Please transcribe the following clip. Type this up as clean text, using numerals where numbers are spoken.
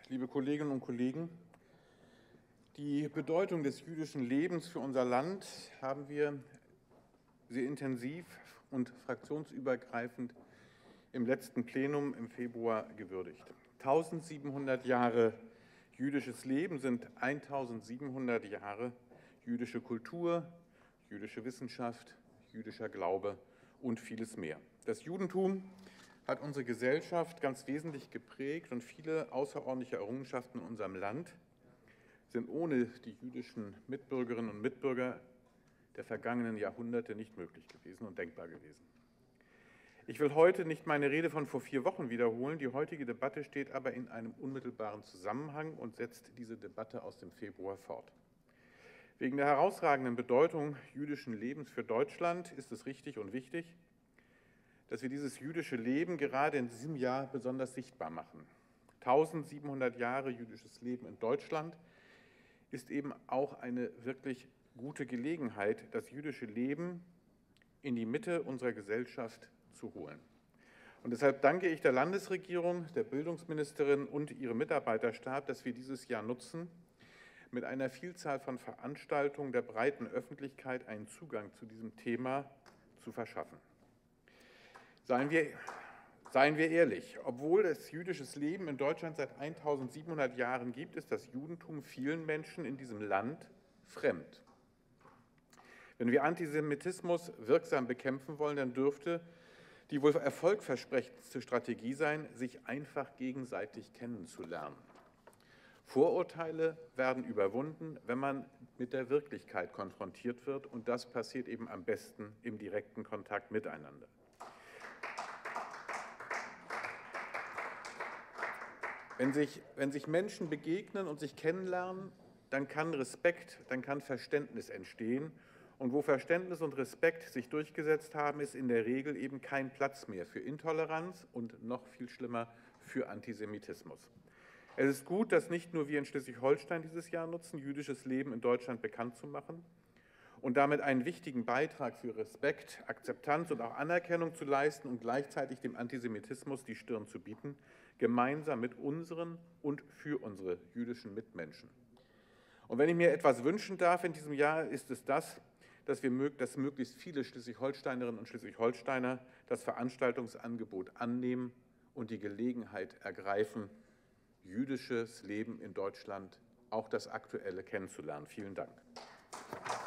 liebe Kolleginnen und Kollegen, die Bedeutung des jüdischen Lebens für unser Land haben wir sehr intensiv und fraktionsübergreifend im letzten Plenum im Februar gewürdigt. 1700 Jahre jüdisches Leben sind 1700 Jahre jüdische Kultur, jüdische Wissenschaft, jüdischer Glaube und vieles mehr. Das Judentum hat unsere Gesellschaft ganz wesentlich geprägt und viele außerordentliche Errungenschaften in unserem Land sind ohne die jüdischen Mitbürgerinnen und Mitbürger der vergangenen Jahrhunderte nicht möglich gewesen und denkbar gewesen. Ich will heute nicht meine Rede von vor 4 Wochen wiederholen, die heutige Debatte steht aber in einem unmittelbaren Zusammenhang und setzt diese Debatte aus dem Februar fort. Wegen der herausragenden Bedeutung jüdischen Lebens für Deutschland ist es richtig und wichtig, dass wir dieses jüdische Leben gerade in diesem Jahr besonders sichtbar machen. 1700 Jahre jüdisches Leben in Deutschland ist eben auch eine wirklich gute Gelegenheit, das jüdische Leben in die Mitte unserer Gesellschaft zu holen. Und deshalb danke ich der Landesregierung, der Bildungsministerin und ihrem Mitarbeiterstab, dass wir dieses Jahr nutzen, mit einer Vielzahl von Veranstaltungen der breiten Öffentlichkeit einen Zugang zu diesem Thema zu verschaffen. Seien wir ehrlich, obwohl es jüdisches Leben in Deutschland seit 1700 Jahren gibt, ist das Judentum vielen Menschen in diesem Land fremd. Wenn wir Antisemitismus wirksam bekämpfen wollen, dann dürfte die wohl erfolgversprechendste Strategie sein, sich einfach gegenseitig kennenzulernen. Vorurteile werden überwunden, wenn man mit der Wirklichkeit konfrontiert wird, und das passiert eben am besten im direkten Kontakt miteinander. Wenn sich Menschen begegnen und sich kennenlernen, dann kann Respekt, dann kann Verständnis entstehen. Und wo Verständnis und Respekt sich durchgesetzt haben, ist in der Regel eben kein Platz mehr für Intoleranz und noch viel schlimmer für Antisemitismus. Es ist gut, dass nicht nur wir in Schleswig-Holstein dieses Jahr nutzen, jüdisches Leben in Deutschland bekannt zu machen und damit einen wichtigen Beitrag für Respekt, Akzeptanz und auch Anerkennung zu leisten und gleichzeitig dem Antisemitismus die Stirn zu bieten, gemeinsam mit unseren und für unsere jüdischen Mitmenschen. Und wenn ich mir etwas wünschen darf in diesem Jahr, ist es das, dass möglichst viele Schleswig-Holsteinerinnen und Schleswig-Holsteiner das Veranstaltungsangebot annehmen und die Gelegenheit ergreifen, jüdisches Leben in Deutschland, auch das aktuelle, kennenzulernen. Vielen Dank.